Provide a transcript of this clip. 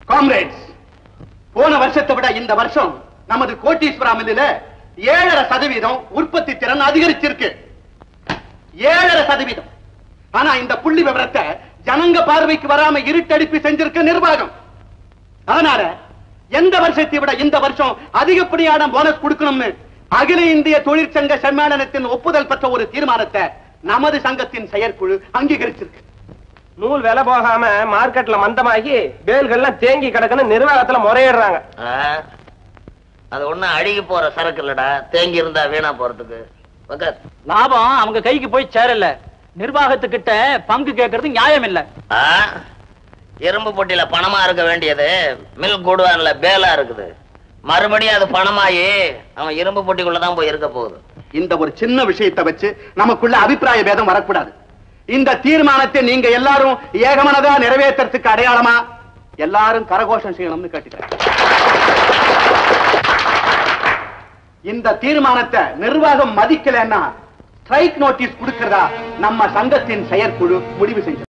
Comrades, போன வருஷத்தை விட இந்த வருஷம் நமது கோட்டீஸ்வரா மில்லில 7.5% உற்பத்தி திறன் அதிகரிச்சிருக்கு. 7.5%. ஆனா இந்த புள்ளி விவரத்தை ஜனங்க பார்வைக்கு வராம இருட்டடிப்பு செஞ்சிருக்கு நிர்வாகம். அதனால எந்த வருஷத்தை விட இந்த வருஷம் அதிகப்படியான போனஸ் கொடுக்கணும்னு அகில இந்திய தொழிற்சங்க சம்மேளனத்தின் ஒப்புதல் பெற்ற ஒரு தீர்மானத்தை நமது சங்கத்தின் செயற்குழு அங்கீகரிச்சிருக்கு. நூல் விலை போகாம மார்க்கெட்ல மந்தமாகி பேல்கள்லாம் தேங்கி கிடக்குன்னு நிர்வாகத்துல முறையிடுறாங்க. அது ஒண்ணும் அழுகி போற சரக்கு இல்லடா, தேங்கி இருந்தா வீணா போறதுக்கு. லாபம் அவங்க கைக்கு போய் சேரல, நிர்வாகத்துக்கிட்ட பங்கு கேட்கறது நியாயம் இல்ல. இரும்பு பொட்டியில பணமா இருக்க வேண்டியது மில்க் கூடுவான்ல பேலா இருக்குது. மறுபடியும் அது பணமாயி அவன் இரும்பு பொட்டிக்குள்ளதான் போய் இருக்க போகுது. இந்த ஒரு சின்ன விஷயத்தை வச்சு நமக்குள்ள அபிப்பிராய பேதம் வரக்கூடாது. இந்த தீர்மானத்தை நீங்க எல்லாரும் ஏகமனதா நிறைவேற்றறதுக்கு அடையாளமா எல்லாரும் கரகோஷம் செய்யணும்னு கேட்டுக்கிறேன். இந்த தீர்மானத்தை நிர்வாகம் மதிக்கலன்னா ஸ்ட்ரைக் நோட்டீஸ் கொடுக்கிறதா நம்ம சங்கத்தின் செயற்குழு முடிவு செஞ்சு